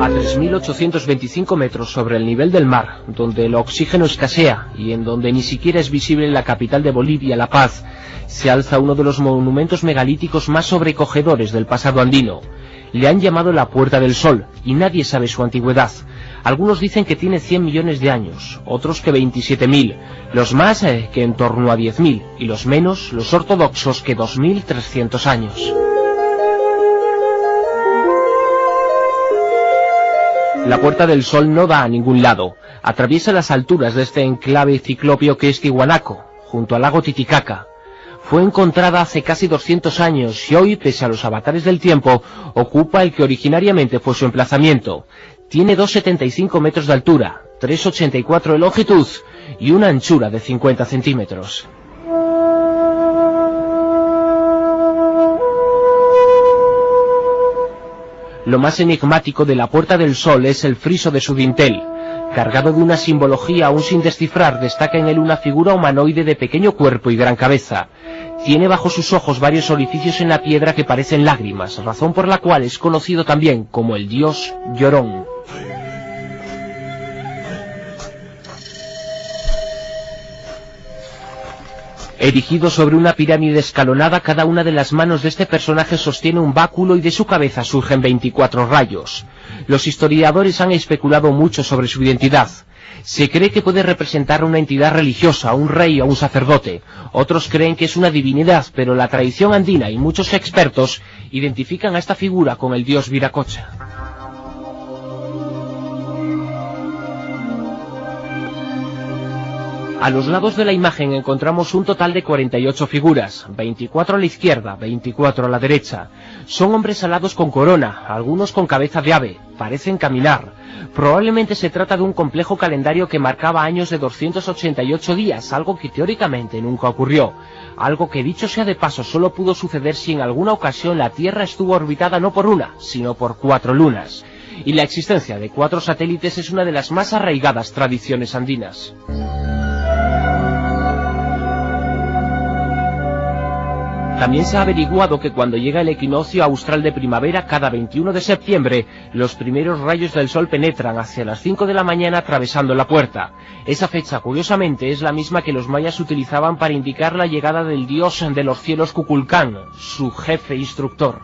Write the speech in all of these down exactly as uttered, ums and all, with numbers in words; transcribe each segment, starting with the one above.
A tres mil ochocientos veinticinco metros sobre el nivel del mar, donde el oxígeno escasea y en donde ni siquiera es visible la capital de Bolivia, La Paz, se alza uno de los monumentos megalíticos más sobrecogedores del pasado andino. Le han llamado la Puerta del Sol y nadie sabe su antigüedad. Algunos dicen que tiene cien millones de años, otros que veintisiete mil, los más eh, que en torno a diez mil y los menos, los ortodoxos, que dos mil trescientos años. La Puerta del Sol no da a ningún lado, atraviesa las alturas de este enclave ciclópeo que es Tiwanaku, junto al lago Titicaca. Fue encontrada hace casi doscientos años y hoy, pese a los avatares del tiempo, ocupa el que originariamente fue su emplazamiento. Tiene dos coma setenta y cinco metros de altura, tres coma ochenta y cuatro de longitud y una anchura de cincuenta centímetros. Lo más enigmático de la Puerta del Sol es el friso de su dintel. Cargado de una simbología aún sin descifrar, destaca en él una figura humanoide de pequeño cuerpo y gran cabeza. Tiene bajo sus ojos varios orificios en la piedra que parecen lágrimas, razón por la cual es conocido también como el dios llorón. Erigido sobre una pirámide escalonada, cada una de las manos de este personaje sostiene un báculo y de su cabeza surgen veinticuatro rayos. Los historiadores han especulado mucho sobre su identidad. Se cree que puede representar a una entidad religiosa, a un rey o a un sacerdote. Otros creen que es una divinidad, pero la tradición andina y muchos expertos identifican a esta figura con el dios Viracocha. A los lados de la imagen encontramos un total de cuarenta y ocho figuras, veinticuatro a la izquierda, veinticuatro a la derecha. Son hombres alados con corona, algunos con cabeza de ave, parecen caminar. Probablemente se trata de un complejo calendario que marcaba años de doscientos ochenta y ocho días, algo que teóricamente nunca ocurrió. Algo que, dicho sea de paso, solo pudo suceder si en alguna ocasión la Tierra estuvo orbitada no por una, sino por cuatro lunas. Y la existencia de cuatro satélites es una de las más arraigadas tradiciones andinas. También se ha averiguado que cuando llega el equinoccio austral de primavera, cada veintiuno de septiembre, los primeros rayos del sol penetran hacia las cinco de la mañana atravesando la puerta. Esa fecha, curiosamente, es la misma que los mayas utilizaban para indicar la llegada del dios de los cielos Kukulcán, su jefe instructor.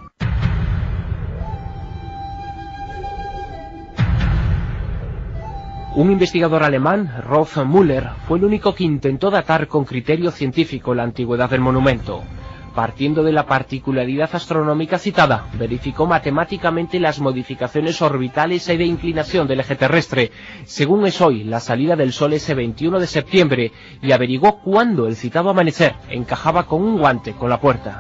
Un investigador alemán, Rolf Müller, fue el único que intentó datar con criterio científico la antigüedad del monumento. Partiendo de la particularidad astronómica citada, verificó matemáticamente las modificaciones orbitales y de inclinación del eje terrestre, según es hoy la salida del Sol ese veintiuno de septiembre, y averiguó cuándo el citado amanecer encajaba con un guante con la puerta.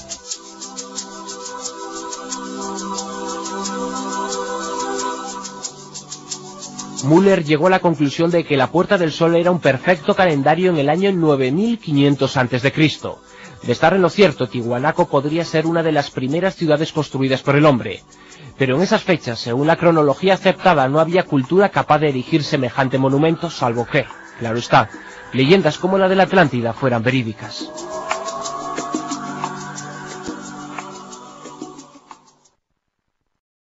Müller llegó a la conclusión de que la Puerta del Sol era un perfecto calendario en el año nueve mil quinientos antes de Cristo. De estar en lo cierto, Tiwanaku podría ser una de las primeras ciudades construidas por el hombre. Pero en esas fechas, según la cronología aceptada, no había cultura capaz de erigir semejante monumento, salvo que, claro está, leyendas como la de la Atlántida fueran verídicas.